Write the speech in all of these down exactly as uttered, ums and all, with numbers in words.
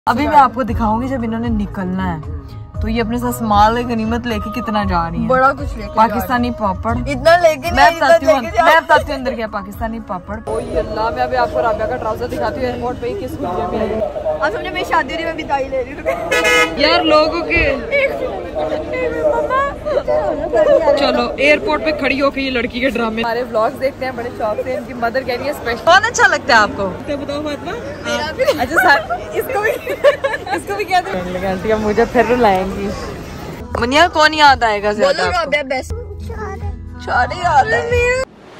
अभी मैं आपको दिखाऊंगी जब इन्होंने निकलना है तो ये अपने साथ माल गनीमत लेके कितना जा रही है। बड़ा कुछ लेके पाकिस्तानी पापड़ इतना लेके मैं बताती हूँ मैं बताती हूँ अंदर क्या पाकिस्तानी पापड़। ओह अल्लाह, मैं अभी आपको राबिया का ट्राउजर दिखाती हूँ एयरपोर्ट पे किस दुनिया में आई। अब समझे मेरी शादी रही, मैं बिदाई ले रही हूँ यार लोगों के। चलो एयरपोर्ट पे खड़ी होकर ये लड़की के ड्रामे हमारे व्लॉग्स देखते हैं बड़े शौक से। इनकी मदर कह रही है स्पेशल। कौन अच्छा लगता है आपको तो बताओ फातिमा। अच्छा सर इसको भी इसको भी क्या दे आंटी मुझे फिर रुलाएंगी। मुनिया कौन याद आएगा ज्यादा आपको? सारे याद है।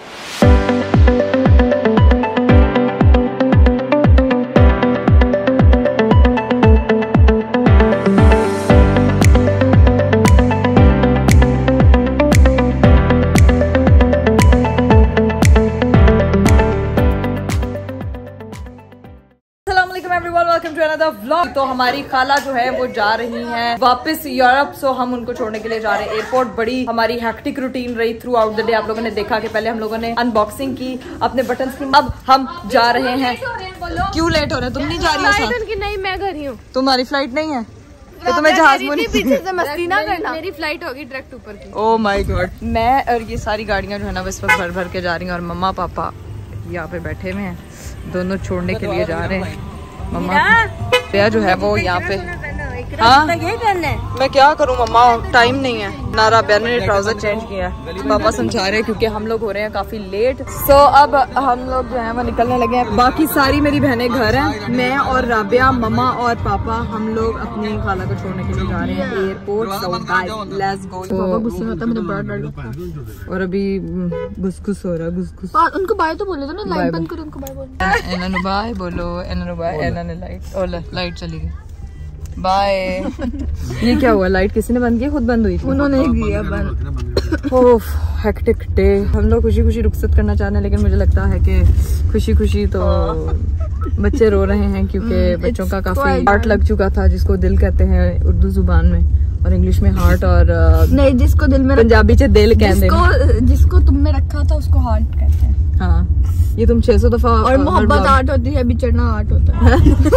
तो हमारी खाला जो है वो जा रही हैं वापस यूरोप, सो हम उनको छोड़ने के लिए जा रहे हैं एयरपोर्ट। बड़ी हमारी हैक्टिक रूटीन रही थ्रू आउट द डे। आप लोगों ने देखा कि पहले हम लोगों ने अनबॉक्सिंग की अपने बटन्स की, अब हम जा रहे हैं। क्यों लेट हो रहे हैं? तुम नहीं जा रही हो? नहीं, मैं घर ही हूँ। तुम्हारी फ्लाइट नहीं है तो तुम्हें जहाज में पीछे से मस्ती ना करना। मेरी फ्लाइट होगी डायरेक्ट ऊपर की। Oh my god. मैं और ये सारी गाड़ियां जो है ना इस वक्त भर भर के जा रही हैं और मम्मा पापा यहाँ पे बैठे हुए हैं, दोनों छोड़ने के लिए जा रहे हैं। मम्मा भैया जो है वो यहाँ पे। हाँ मैं क्या करूँ मम्मा, टाइम नहीं है ना। राबिया ने ट्राउजर चेंज किया है, पापा समझा रहे हैं क्योंकि हम लोग हो रहे हैं काफी लेट। सो अब हम लोग जो है वो निकलने लगे हैं। बाकी सारी मेरी बहनें घर हैं, मैं और राबिया, मम्मा और पापा हम लोग अपनी खाला को छोड़ने के लिए जा रहे हैं airport. So guys let's go. पापा गुस्से में होता है, मुझे बड़ा डर लगता है। और अभी गुसगुस हो रहा है, गुसगुस। उनको बाय तो बोलो ना, लाइट बंद करो, उनको बाय बोलो। एनन बाय बोलो, एनन बाय, एनन लाइट। ओ लाइट चली गई, बाय। ये क्या हुआ? लाइट किसी ने बंद की? खुद बंद हुई थी? उन्होंने ही किया बंद। Oh hectic day. हम लोग खुशी खुशी रुखसत करना चाहते हैं लेकिन मुझे लगता है कि खुशी खुशी तो बच्चे रो रहे हैं क्योंकि बच्चों का काफी हार्ट लग चुका था, जिसको दिल कहते हैं उर्दू जुबान में और इंग्लिश में हार्ट, और नहीं जिसको दिल में पंजाबी से दिल कहते हैं। जिसको तुमने रखा था उसको हार्ट कहते हैं। हाँ ये तुम छह सौ दफा। और मोहब्बत आर्ट होती है, बिछड़ना आर्ट होता है।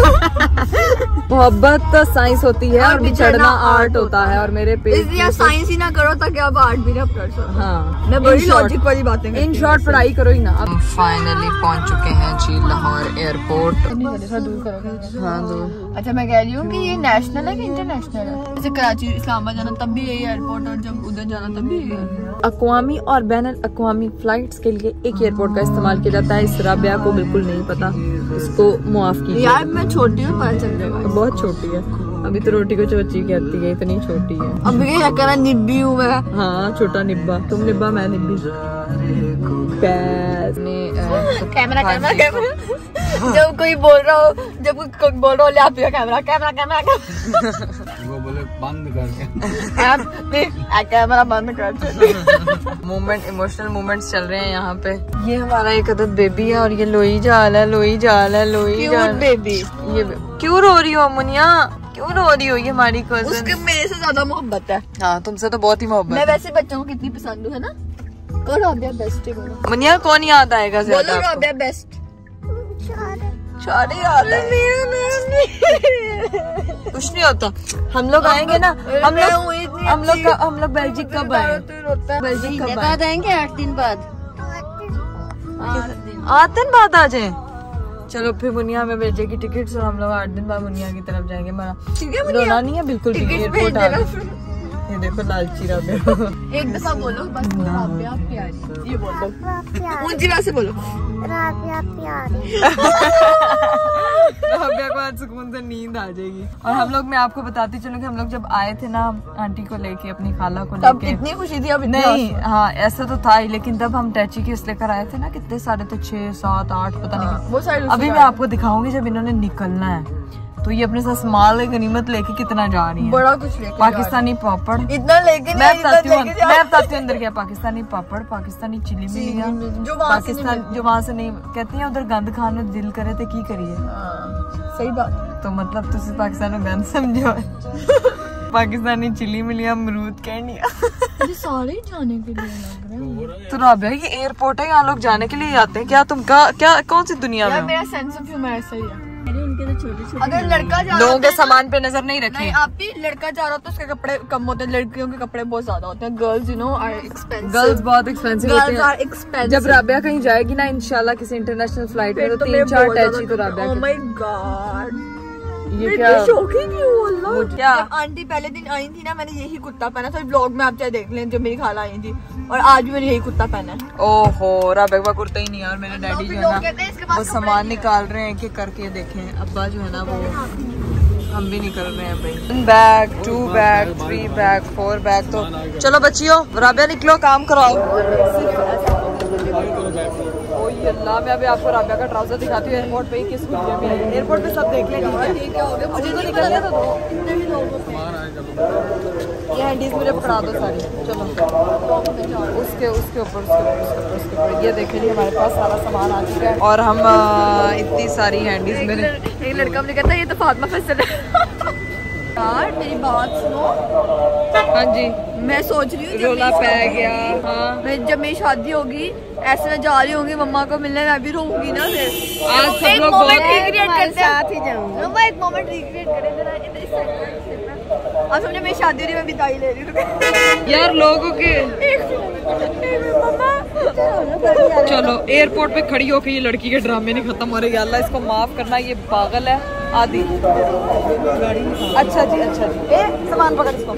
मोहब्बत साइंस होती है और बिछड़ना आर्ट होता है। और मेरे पे इसलिए साइंस ही ना करो ताकि आप आर्ट भी ना कर सको। हाँ मैं बड़ी लॉजिक वाली बातें करती हूं। इन शॉर्ट पढ़ाई करो ही ना। हम फाइनली पहुंच चुके हैं जी लाहौर एयरपोर्ट। हाँ दूर। अच्छा मैं कह रही हूँ कि ये नेशनल है कि इंटरनेशनल है? जैसे कराची इस्लामाबाद जाना तब भी यही एयरपोर्ट और जब उधर जाना तब भी यही। अक़वामी और बैन अक़वामी फ्लाइट्स के लिए एक एयरपोर्ट का इस्तेमाल किया जाता है। इस राबिया को बिल्कुल नहीं पता, इसको मुआफ कीजिए। यार मैं छोटी हूँ, पता चल जाएगा। बहुत छोटी है, अभी तो रोटी को चोची कहती है, इतनी छोटी है। अभी क्या कहना, निब्बी हूँ मैं। हाँ छोटा निब्बा, तुम निब्बा मैं निब्बी। कैमरा कैमरा कैमरा जब कोई बोल रहा हो, जब कोई बोल रहा हो ले आप कैमरा कैमरा कैमरा वो बोले बंद करके कैमरा बंद कर। मूवमेंट, इमोशनल मूवमेंट्स चल रहे हैं यहाँ पे। ये हमारा एक अदद बेबी है और ये लोई जाल है, लोई जाल है, लोई जाल बेबी। ये क्यों रो रही हो मुनिया, क्यों रो रही हो? ये हमारी कज़न। उसके मेरे से ज्यादा मोहब्बत है। हाँ तुमसे तो बहुत ही मोहब्बत। मैं वैसे बच्चों को कितनी पसंद हूँ, है ना? और राबिया बेस्ट है। बोलो मुनिया कौन याद आएगा ज्यादा? बोलो राबिया बेस्ट। सारे याद है। कुछ नहीं होता, हम लोग आएंगे ना। हम लोग हम लोग हम लोग बेल्जिक कब आए? बेल्जिक कब आएंगे? आठ दिन बाद। आठ दिन बाद आ जाए। चलो फिर मुनिया हमें भेजे की टिकट और हम लोग आठ दिन बाद मुनिया की तरफ जाएंगे। हमारा रोना नहीं है बिल्कुल भी। एयरपोर्ट आ गए। ये देखो लालची राबिया। एक दफा बोलो बस, राबिया प्यारी। ये बोलो ऊंची आवाज से बोलो, राबिया प्यारी। राबिया को आज सुकून से नींद आ जाएगी। और हम लोग, मैं आपको बताती चलूं कि हम लोग जब आए थे ना आंटी को लेके, अपनी खाला को लेके, इतनी खुशी थी। अभी नहीं हाँ ऐसा तो था ही, लेकिन तब हम टैची केस लेकर आए थे ना, कितने सारे थे, छह सात आठ पता नहीं। वो सारे अभी मैं आपको दिखाऊंगी जब इन्होंने निकलना है तो ये अपने साथ माल गनीमत लेके कितना जा रही है। बड़ा कुछ लेके पाकिस्तानी पापड़ इतना लेके। मैं बताती हूँ मैं बताती हूँ अंदर क्या। पाकिस्तानी पापड़, पाकिस्तानी चिली मिलिया, पाकिस्तान जो वहाँ से नहीं कहती है उधर गंद खाने दिल करे तो की करिए। सही बात। तो मतलब तुम पाकिस्तान में गंद समझो। पाकिस्तानी चिली मिलिया, अमरूद कहनी सारे जाने के लिए लग रहे हैं। तो राबिया ये एयरपोर्ट है, यहाँ लोग जाने के लिए आते हैं क्या? तुम क्या क्या कौन सी दुनिया में? मेरा सेंस ऑफ ह्यूमर ऐसा ही है। इनके तो छोटे छोटे। अगर लड़का जा लोगों के सामान पे नजर नहीं रखें। नहीं, आप भी लड़का जा रहा हो तो उसके कपड़े कम होते हैं, लड़कियों के कपड़े बहुत ज्यादा होते हैं। Girls you know are expensive. Girls बहुत एक्सपेंसिव होते हैं। एक्सपेंसिव। जब राबिया कहीं जाएगी ना इंशाल्लाह किसी इंटरनेशनल फ्लाइट में तो तीन चार टैची तो राबिया। ओह माय गॉड, ये क्या शौकीन हूँ अल्लाह। क्या आंटी पहले दिन आई थी ना, मैंने यही कुर्ता पहना था। ब्लॉग में आप चाहे देख लें, जब मेरी खाला आई थी, और आज भी मैंने यही कुर्ता पहना है। ओहो, राबिया कुर्ता ही नहीं है। और मेरे डैडी जो है ना वो सामान निकाल रहे हैं कि करके देखें। अब्बा जो है ना वो हम भी निकल रहे हैं भाई। Bag, two bag, three bag, four bag. तो चलो बच्चियों, राबिया निकलो, काम कराओ। अल्लाह, मैं अभी आपको राबिया का ट्राउजर दिखाती हूँ। एयरपोर्ट पे ही किस खुलिया में एयरपोर्ट पे सब देख लेंगे। ये क्या हो गया, मुझे तो निकलने तो दो। ये हैंडीज मुझे पकड़ा दो सारी। चलो उसके उसके ऊपर उसके ऊपर उसके ऊपर ये देखें जी, हमारे पास सारा सामान आ चुका है। और हम इतनी सारी हैंडीज मेरे एक लड़का मुझे कहता है ये तो फातिमा फैसल है। यार मेरी बात सुनो। हाँ जी, मैं सोच रही हूँ रोला पै गया। हाँ, मैं जब मेरी शादी होगी ऐसे मैं जा रही होंगी मम्मा को मिलने, मैं भी रहूंगी ना। फिर आज सब लोग बहुत रिक्रिएट करते हैं, साथ ही जाऊंगी। मैं एक मोमेंट रिक्रिएट करें जरा। आज समझे मेरी शादी हो रही, मैं विदाई ले रही हूँ यार लोगों के। चलो एयरपोर्ट पे खड़ी होके ये लड़की के ड्रामे नहीं खत्म हो रहे। अल्लाह इसको माफ करना, ये पागल है आदि। अच्छा जी, अच्छा जी, ए सामान पकड़ इसको।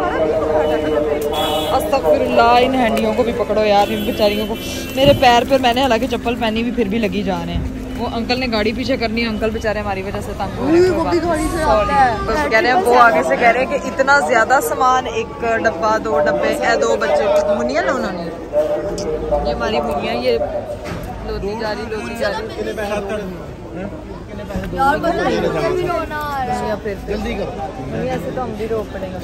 अस्तगफिरुल्लाह, इन हैंडियों को भी पकड़ो यार, इन बेचारियों को। मेरे पैर पर मैंने हालांकि चप्पल पहनी भी फिर भी लगी जा रहे हैं। वो अंकल ने गाड़ी पीछे करनी है, अंकल बेचारे हमारी वजह से तंग हो रहे हैं। कह रहे हैं वो आगे से कह रहे हैं कि इतना ज्यादा सामान, एक डब्बा, दो डब्बे, ए दो बच्चे। मुनिया ना उन्होंने, ये हमारी मुनिया, ये लोती जा रही लोती जा रही। यार भी रोना आ रहा है। फिर जल्दी करो, ऐसे तो हम भी रो पड़ेंगे।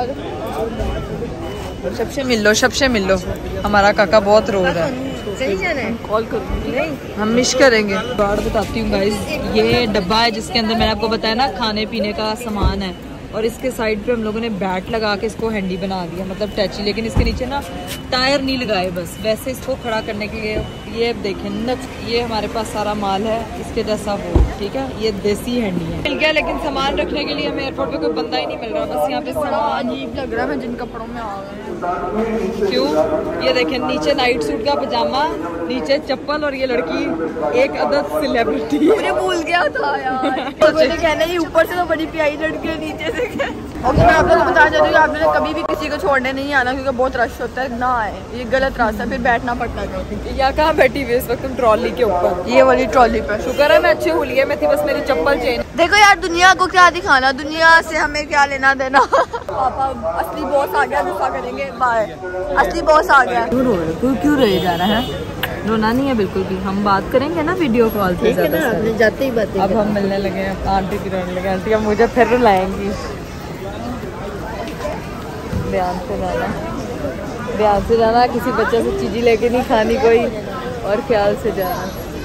सबसे मिल लो, सबसे मिल लो। हमारा काका बहुत रो रहा है। सही जाना है, कॉल करूँगी। नहीं, हम मिस करेंगे। बार बताती हूँ गाइस, ये डब्बा है जिसके अंदर मैंने आपको बताया ना खाने पीने का सामान है। और इसके साइड पे हम लोगों ने बैट लगा के इसको हैंडी बना दिया, मतलब टैची। लेकिन इसके नीचे ना टायर नहीं लगाए, बस वैसे इसको खड़ा करने के लिए। ये देखें नच, ये हमारे पास सारा माल है इसके जैसा वो, ठीक है। ये देसी हैंडी है, मिल गया। लेकिन सामान रखने के लिए हमें एयरपोर्ट पे कोई बंदा ही नहीं मिल रहा। बस यहाँ पे सामान अजीब लग रहा है, मैं जिन कपड़ों में आ गई। क्यों? ये देखें, नीचे नाइट सूट का पजामा, नीचे चप्पल, और ये लड़की एक अदद सेलिब्रिटी। मुझे भूल गया था यार। तो मुझे कहना है ऊपर से तो बड़ी प्यारी लड़की है, नीचे से क्या। ओके, मैं आप लोगों को बताना चाहती हूँ आप लोगों ने कभी भी किसी को छोड़ने नहीं आना, क्योंकि बहुत रश होता है। ना आए, ये गलत रास्ता है, फिर बैठना पड़ता है। यहाँ कहाँ बैठी हुई इस वक्त तुम? ट्रॉली के ऊपर, ये वाली ट्रॉली पे। शुक्र है मैं अच्छे हुलिये में थी, बस मेरी चप्पल चेंज। देखो यार, दुनिया को क्या दिखाना, दुनिया से हमें क्या लेना देना। पापा असली बॉस आ गया, गुस्सा करेंगे। बाय, असली बॉस आ गया। क्यों रो रहे, क्यों क्यों रहे जा रहा है? रोना नहीं है बिल्कुल भी। हम बात करेंगे ना वीडियो कॉल पे, जाते ही बातें। अब हम मिलने लगे हैं, आंटी की रोने लगे। आंटी अब मुझे फिर रुलाएंगी। ध्यान से जाना, ध्यान से जाना, किसी बच्चे से चीज़ी लेके नहीं खानी कोई, और ख्याल से जाना।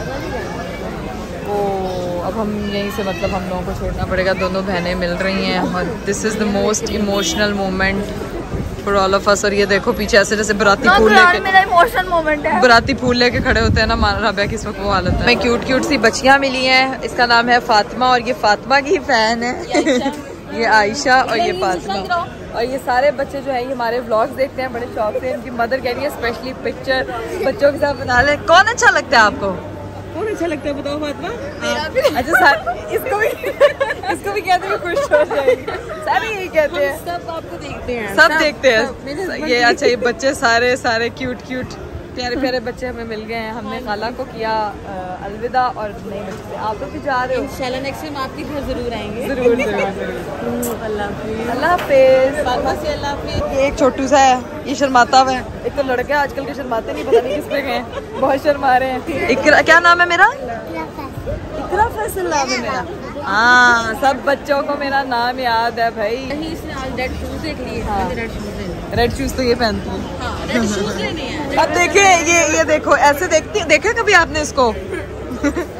ओ अब हम यहीं से मतलब हम लोगों को छोड़ना पड़ेगा। दोनों बहनें मिल रही हैं और this is the most emotional moment for all of us. और ये देखो पीछे ऐसे जैसे बराती फूल लेके, मेरा इमोशनल मोमेंट है, बराती फूल लेके खड़े होते हैं ना। माना राबिया की इस वक्त वो हालत है। मैं क्यूट क्यूट सी बच्चियाँ मिली हैं। इसका नाम है फातिमा, और ये फातिमा की फैन है। ये आयशा और ये फातिमा। और ये सारे बच्चे जो है ये हमारे व्लॉग्स देखते हैं बड़े शौक से। इनकी मदर कह रही है स्पेशली पिक्चर बच्चों के साथ बना ले। कौन अच्छा लगता है आपको? कौन अच्छा लगता है बताओ फातिमा? अच्छा सर, इसको भी इसको भी कहते हैं खुश हो जाएगी। सारे यही कहते हैं, सब आपको देखते हैं, सब देखते हैं ये। अच्छा ये बच्चे सारे सारे क्यूट क्यूट प्यारे प्यारे बच्चे हमें मिल गए हैं। हमने खाला को किया अलविदा और नए बच्चे। आप लोग भी जा रहे हो? इंशाल्लाह नेक्स्ट टाइम आपके घर जरूर आएंगे। जरूर जरूर जरूर। अल्लाह हाफिज़। अल्लाह हाफिज़। अल्लाह हाफिज़। एक छोटू सा है, ये शर्माता हुआ है। एक तो लड़के आजकल के शर्माते नहीं, पता नहीं किस पे गए, बहुत शर्मा रहे हैं। इकरा, क्या नाम है मेरा? इकरा फैसल नाम है मेरा। हाँ, सब बच्चों को मेरा नाम याद है भाई। रेड शूज देख लिए, रेड शूज रेड शूज तो ये पहनती है। हाँ, रेड शूज लेने हैं। अब देखे ये ये देखो ऐसे देखती देखे कभी आपने इसको?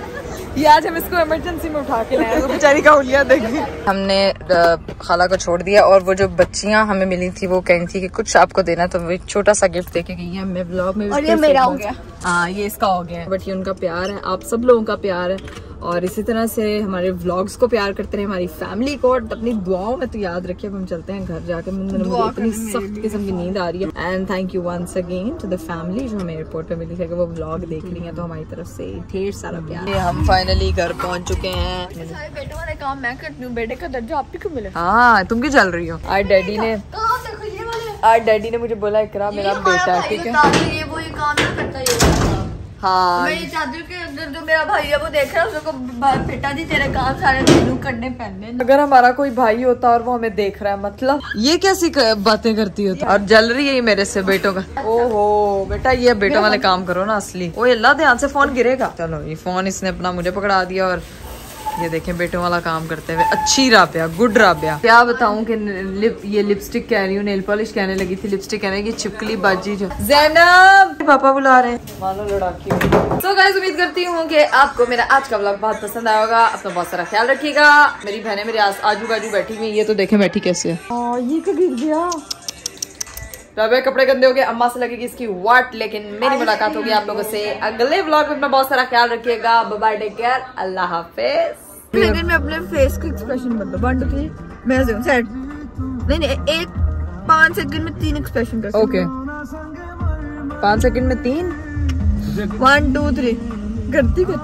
ये आज हम इसको इमरजेंसी में उठा के लाए, तो बेचारी का उलिया देखी। हमने खाला को छोड़ दिया और वो जो बच्चियां हमें मिली थी वो कही थी कि कुछ आपको देना, तो वो छोटा सा गिफ्ट देके गई है हमें ब्लॉग में। और ये मेरा हो गया। हाँ ये इसका हो गया, बट ये उनका प्यार है, आप सब लोगों का प्यार है और इसी तरह से हमारे व्लॉग्स को प्यार करते रहे, हमारी फैमिली को, और अपनी दुआओं में तो याद रखिए। अब हम चलते हैं घर जाके, मुझे इतनी सख्त किस्म की नींद आ रही है। And thank you once again to the family जो हमें एयरपोर्ट पे मिली है कि वो व्लॉग देख रही है, तो हमारी तरफ से ढेर सारा प्यार। हम फाइनली घर पहुंच चुके हैं। बेटे वाले काम मैं करती हूँ, बेटे का दर्जा आप ही को मिले। हाँ तुम क्यों चल रही हो? आज डैडी ने आज डैडी ने मुझे बोला इकरा मेरा बेटा है, ठीक है ये वो ये काम ना करता ये। हाँ मैं ये चाहती हूँ कि अगर जो मेरा भाई है वो देख रहा है उसको बेटा जी तेरे काम सारे तू करने पहनने। अगर हमारा कोई भाई होता और वो हमें देख रहा है, मतलब ये कैसी बातें करती होती, और जल रही है ये मेरे से बेटों का। ओहो बेटा ये बेटों वाले काम करो ना असली। ओ अल्लाह ध्यान से फोन गिरेगा। चलो ये फोन इसने अपना मुझे पकड़ा दिया और ये देखें बेटों वाला काम करते हुए। अच्छी राबिया, गुड राबिया। क्या बताऊं कि लिप, ये लिपस्टिक कह रही हूँ, नेल पॉलिश कहने लगी थी, लिपस्टिक कहने की चिपकली बाजी जो। जैनब पापा बुला रहे हैं, मानो लड़ाकी। तो गाइस उम्मीद करती हूँ कि आपको मेरा आज का व्लॉग बहुत पसंद आया होगा। अपना बहुत सारा ख्याल रखिएगा। मेरी बहनें मेरे आजू बाजू बैठी हुई, ये तो देखें बैठी कैसे है। ये तो गिर गया। राबिया कपड़े गंदे हो गए, अम्मा से लगेगी इसकी वाट, लेकिन मेरी मुलाकात होगी आप लोगों से अगले व्लॉग में। अपना बहुत सारा ख्याल रखिएगा। बाय बाय, टेक केयर, अल्लाह हाफिज। लेकिन मैं अपने फेस का एक्सप्रेशन बता वन टू थ्री मैं सेट नहीं नहीं एक पाँच सेकंड में तीन एक्सप्रेशन कर। ओके पाँच सेकंड में तीन, वन टू थ्री करती करती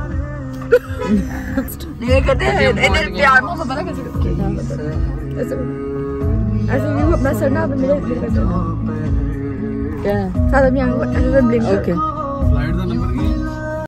ये करते हैं इधर प्यार मोहब्बत है कैसे ऐसे ऐसे भी अपना सर ना मेरे क्या सादा भी ऐसे ब्लिंक। ओके फ्लाइट का नंबर